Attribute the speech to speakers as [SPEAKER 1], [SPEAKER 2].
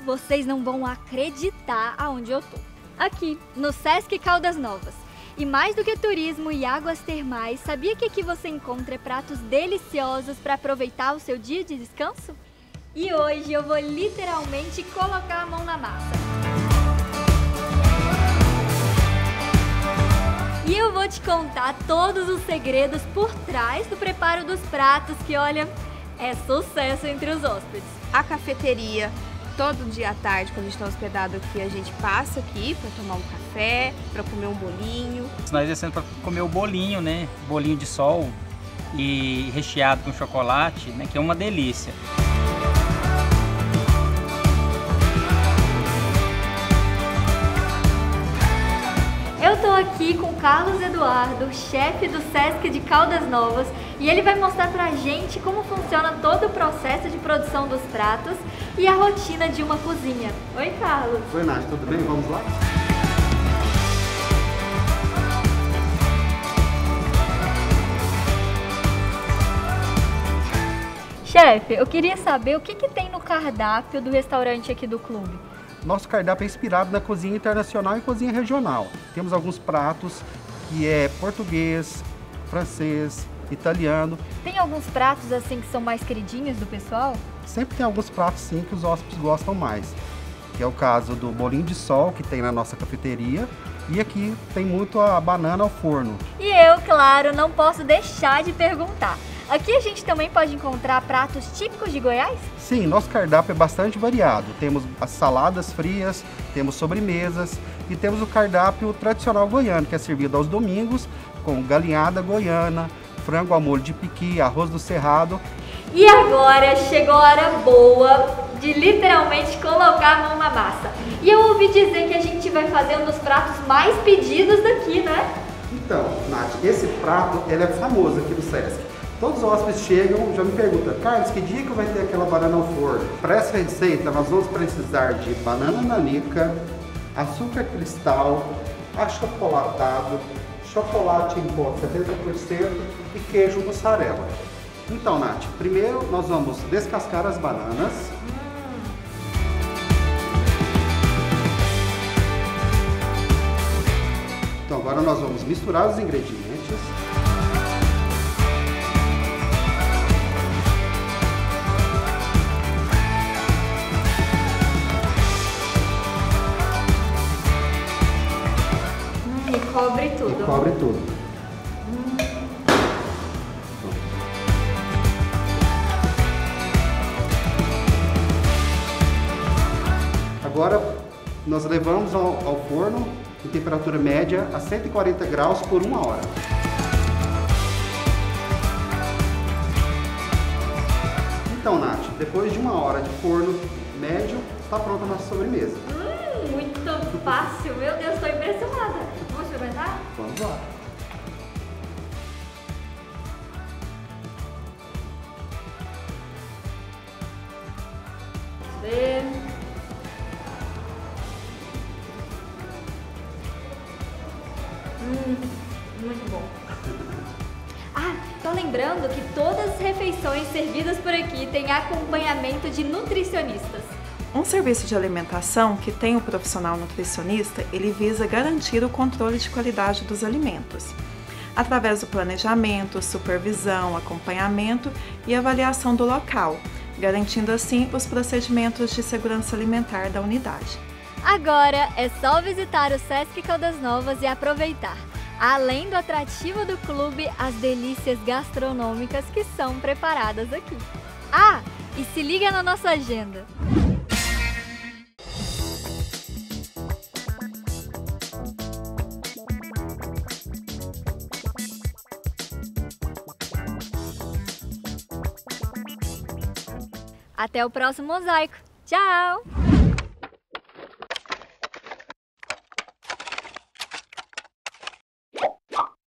[SPEAKER 1] vocês não vão acreditar aonde eu tô. Aqui, no Sesc Caldas Novas. E mais do que turismo e águas termais, sabia que aqui você encontra pratos deliciosos para aproveitar o seu dia de descanso? E hoje eu vou literalmente colocar a mão na massa. E eu vou te contar todos os segredos por trás do preparo dos pratos que, olha, é sucesso entre os hóspedes.
[SPEAKER 2] A cafeteria, todo dia à tarde, quando a gente está hospedado aqui, a gente passa aqui para tomar um café, para comer um bolinho.
[SPEAKER 3] Nós descemos para comer o bolinho, né? Bolinho de sol e recheado com chocolate, né? Que é uma delícia.
[SPEAKER 1] Eu tô aqui com o Carlos Eduardo, chefe do Sesc de Caldas Novas, e ele vai mostrar pra gente como funciona todo o processo de produção dos pratos e a rotina de uma cozinha. Oi, Carlos.
[SPEAKER 4] Oi, Nath, tudo bem? Vamos lá?
[SPEAKER 1] Chefe, eu queria saber o que tem no cardápio do restaurante aqui do clube.
[SPEAKER 4] Nosso cardápio é inspirado na cozinha internacional e cozinha regional. Temos alguns pratos que é português, francês, italiano.
[SPEAKER 1] Tem alguns pratos assim que são mais queridinhos do pessoal?
[SPEAKER 4] Sempre tem alguns pratos sim que os hóspedes gostam mais. Que é o caso do bolinho de sol que tem na nossa cafeteria. E aqui tem muito a banana ao forno.
[SPEAKER 1] E eu, claro, não posso deixar de perguntar. Aqui a gente também pode encontrar pratos típicos de Goiás?
[SPEAKER 4] Sim, nosso cardápio é bastante variado. Temos as saladas frias, temos sobremesas e temos o cardápio tradicional goiano, que é servido aos domingos com galinhada goiana, frango ao molho de piqui, arroz do cerrado.
[SPEAKER 1] E agora chegou a hora boa de literalmente colocar a mão na massa. E eu ouvi dizer que a gente vai fazer um dos pratos mais pedidos daqui, né?
[SPEAKER 4] Então, Nath, esse prato ele é famoso aqui no Sesc. Todos os hóspedes chegam e já me perguntam: Carlos, que dia que vai ter aquela banana ao forno? Para essa receita nós vamos precisar de banana nanica, açúcar cristal, achocolatado, chocolate em pó 70% e queijo mussarela. Então, Nath, primeiro nós vamos descascar as bananas. Então agora nós vamos misturar os ingredientes.
[SPEAKER 1] E cobre tudo.
[SPEAKER 4] E cobre tudo. Agora nós levamos ao forno em temperatura média a 140 graus por 1 hora. Então, Nath, depois de 1 hora de forno médio, está pronta a nossa sobremesa.
[SPEAKER 1] Muito fácil, meu Deus, estou impressionada. Vamos experimentar?
[SPEAKER 4] Vamos lá.
[SPEAKER 1] Vamos ver. Muito bom. Tô lembrando que todas as refeições servidas por aqui têm acompanhamento de nutricionistas.
[SPEAKER 5] Um serviço de alimentação que tem o profissional nutricionista, ele visa garantir o controle de qualidade dos alimentos, através do planejamento, supervisão, acompanhamento e avaliação do local, garantindo assim os procedimentos de segurança alimentar da unidade.
[SPEAKER 1] Agora é só visitar o Sesc Caldas Novas e aproveitar, além do atrativo do clube, as delícias gastronômicas que são preparadas aqui. E se liga na nossa agenda! Até o próximo mosaico. Tchau!